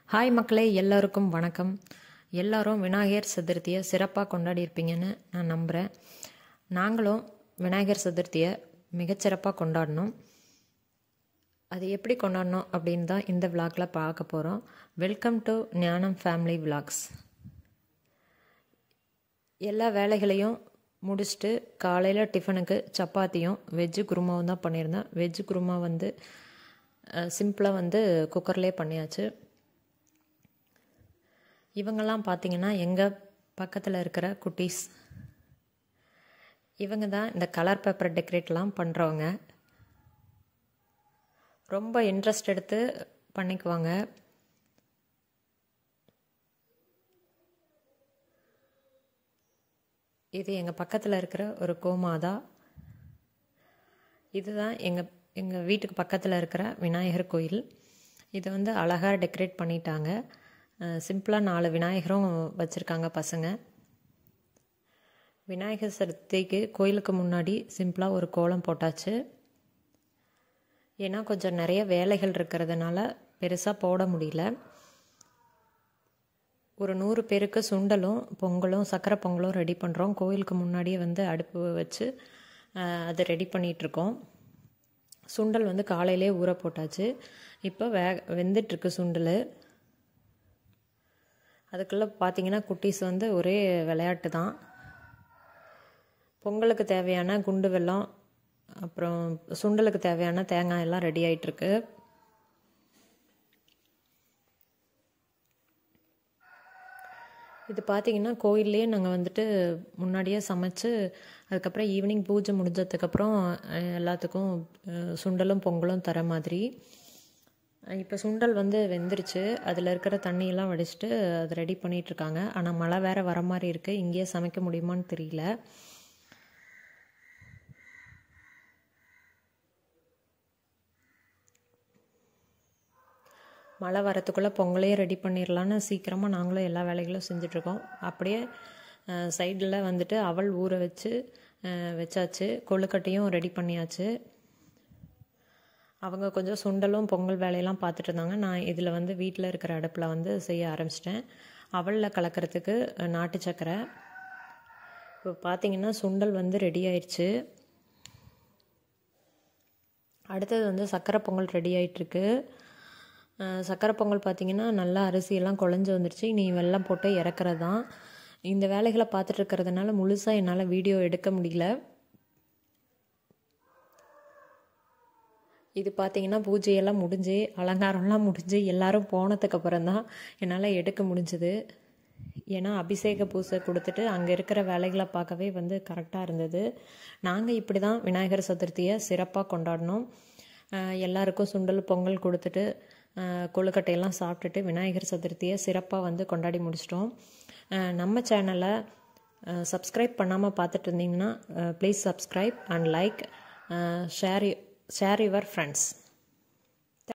Hi மக்களே, எல்லாருக்கும் வணக்கம். எல்லாரும் விநாயகர் சதுர்த்தியை சிறப்பாக கொண்டாடியிருப்பீங்கன்னு நான் நம்புகிறேன். நாங்களும் விநாயகர் சதுர்த்தியை மிகச்சிறப்பாக கொண்டாடினோம். அது எப்படி கொண்டாடணும் அப்படின்னு தான் இந்த விளாகில் பார்க்க போகிறோம். Welcome to Gnanam family vlogs. எல்லா வேலைகளையும் முடிச்சுட்டு காலையில் டிஃபனுக்கு சப்பாத்தியும் வெஜ்ஜு குருமாவும் தான் பண்ணியிருந்தேன். வெஜ்ஜு குருமா சிம்பிளாக குக்கர்லேயே பண்ணியாச்சு. இவங்கெல்லாம் பார்த்திங்கன்னா எங்கள் பக்கத்தில் இருக்கிற குட்டீஸ். இவங்க தான் இந்த கலர் பேப்பர் டெக்கரேட்லாம் பண்ணுறவங்க. ரொம்ப இன்ட்ரெஸ்ட் எடுத்து பண்ணிக்குவாங்க. இது எங்கள் பக்கத்தில் இருக்கிற ஒரு கோமாதா. இதுதான் எங்கள் வீட்டுக்கு பக்கத்தில் இருக்கிற விநாயகர் கோயில். இது அழகாக டெக்கரேட் பண்ணிட்டாங்க. சிம்பிளாக 4 விநாயகரும் வச்சுருக்காங்க பசங்க. விநாயகர் சதுர்த்திக்கு கோயிலுக்கு முன்னாடி சிம்பிளாக ஒரு கோலம் போட்டாச்சு. ஏன்னா கொஞ்சம் நிறைய வேலைகள் இருக்கிறதுனால பெருசாக போட முடியல. ஒரு 100 பேருக்கு சுண்டலும் பொங்கலும் சக்கரை பொங்கலும் ரெடி பண்ணுறோம். கோயிலுக்கு முன்னாடியே அடுப்பு வச்சு அதை ரெடி பண்ணிகிட்ருக்கோம். சுண்டல் காலையிலே ஊற போட்டாச்சு. இப்போ வெந்துட்டுருக்கு சுண்டல். அதுக்குள்ளே பார்த்திங்கன்னா குட்டீஸ் ஒரே விளையாட்டு தான். பொங்கலுக்கு தேவையான குண்டு வெல்லம் அப்புறம் சுண்டலுக்கு தேவையான தேங்காய் எல்லாம் ரெடி ஆகிட்டுருக்கு. இது பார்த்திங்கன்னா கோயில்லையே நாங்கள் முன்னாடியே சமைச்சு அதுக்கப்புறம் ஈவினிங் பூஜை முடிஞ்சதுக்கப்புறம் எல்லாத்துக்கும் சுண்டலும் பொங்கலும் தர மாதிரி. இப்போ சுண்டல் வெந்துருச்சு. அதில் இருக்கிற தண்ணியெல்லாம் வடிச்சிட்டு அதை ரெடி பண்ணிகிட்ருக்காங்க. ஆனால் மழை வேறு வர மாதிரி இருக்குது. இங்கேயே சமைக்க முடியுமான்னு தெரியல. மழை வரத்துக்குள்ளே பொங்கலையே ரெடி பண்ணிடலான்னு சீக்கிரமாக நாங்களும் எல்லா வேலைகளும் செஞ்சிட்ருக்கோம். அப்படியே சைடில் அவல் ஊற வச்சாச்சு. கொழுக்கட்டையும் ரெடி பண்ணியாச்சு. அவங்க கொஞ்சம் சுண்டலும் பொங்கல் வேலையெல்லாம் பார்த்துட்டு இருந்தாங்க. நான் இதில் வீட்டில் இருக்கிற அடுப்பில் செய்ய ஆரம்பிச்சிட்டேன். அவலில் கலக்கிறதுக்கு நாட்டு சக்கரை. இப்போ பார்த்திங்கன்னா சுண்டல் ரெடி ஆயிடுச்சு. அடுத்தது சக்கரை பொங்கல் ரெடி ஆகிட்டுருக்கு. சக்கரை பொங்கல் பார்த்திங்கன்னா நல்லா அரிசியெல்லாம் குழஞ்சி வந்துடுச்சு. இனி வெல்லம் போட்டு இறக்குறது தான். இந்த வேலைகளை பார்த்துட்டு இருக்கிறதுனால முழுசாக என்னால் வீடியோ எடுக்க முடியல. இது பார்த்திங்கன்னா பூஜையெல்லாம் முடிஞ்சு அலங்காரம்லாம் முடிஞ்சு எல்லோரும் போனதுக்கப்புறம் தான் என்னால் எடுக்க முடிஞ்சுது. ஏன்னா அபிஷேக பூசை கொடுத்துட்டு அங்கே இருக்கிற வேலைகளை பார்க்கவே கரெக்டாக இருந்தது. நாங்கள் இப்படி தான் விநாயகர் சதுர்த்தியை சிறப்பாக கொண்டாடினோம். எல்லாருக்கும் சுண்டல் பொங்கல் கொடுத்துட்டு கொழுக்கட்டையெல்லாம் சாப்பிட்டுட்டு விநாயகர் சதுர்த்தியை சிறப்பாக கொண்டாடி முடிச்சிட்டோம். நம்ம சேனலை சப்ஸ்கிரைப் பண்ணாமல் பார்த்துட்டு இருந்தீங்கன்னா please subscribe and like, share your friends.